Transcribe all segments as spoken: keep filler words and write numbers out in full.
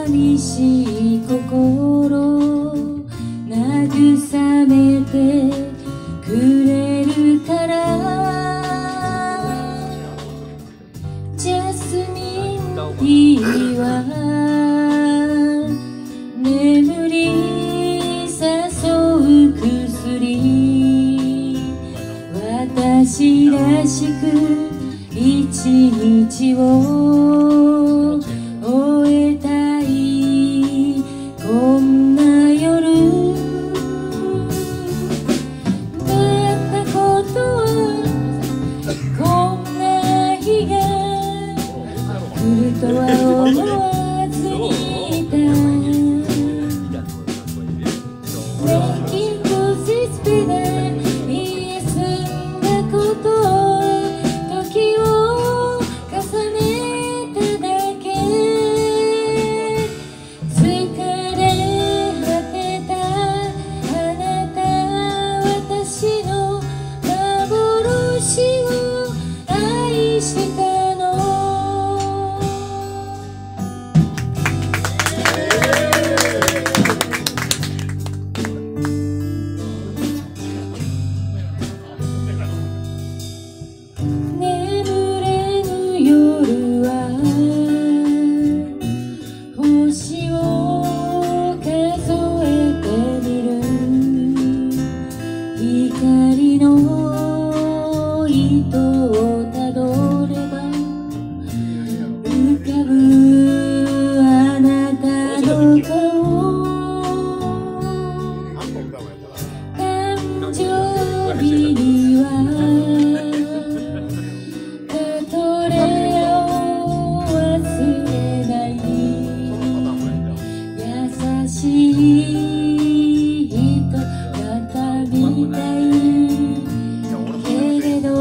寂しい心慰めてくれるからジャスミンティーは眠り誘う薬私らしく一日を終えたいこんな夜出会ったことはこんな日が来るとは思わずにいた Making this better 言い過んだこと時を重ねただけ疲れ果てたあなた私の幻を愛したの眠れぬ夜は星を数えてみる光の糸をたどれば浮かぶあなたの顔誕生日にはたとれを忘れない優しい人方みたいけれど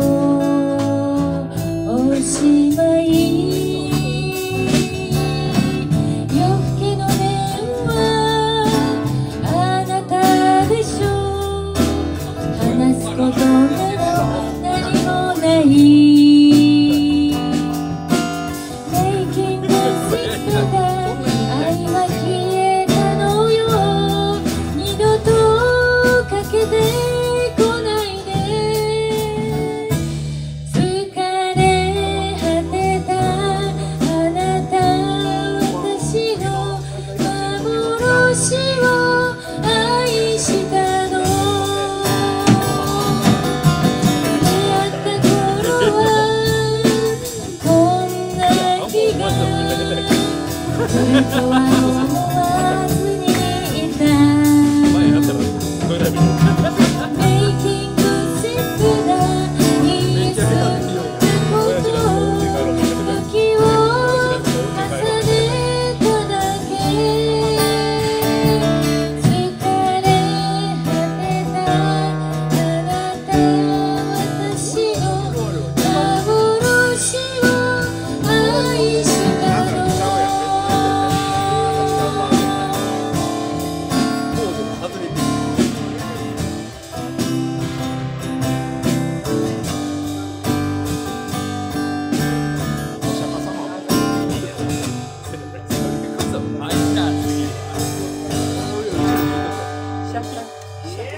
おしまい夜更けの電話あなたでしょ話すことなど何もない Making this better 愛は消えたのよ二度とかけてこないで疲れ果てたあなた私の幻を愛したの出会った頃はこんな日が来るとは思わずにいた Making this better 言い過ぎたこと時を重ねただけ疲れ果てたあなた私の幻を愛したのシャッシャッ